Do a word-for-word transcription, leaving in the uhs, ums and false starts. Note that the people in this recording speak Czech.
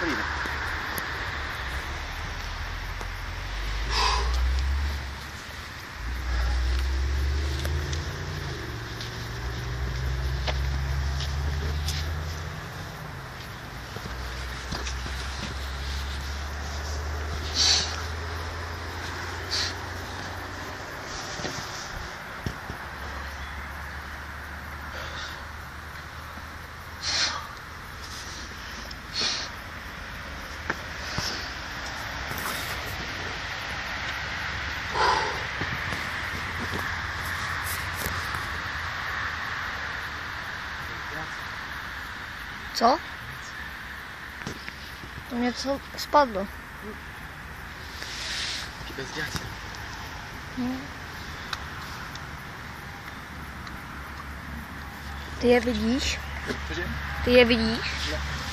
dobrý, ne? Co? To něco spadlo. Bezdělací. Hmm. Ty je vidíš? Cože? Ty je vidíš? Ne.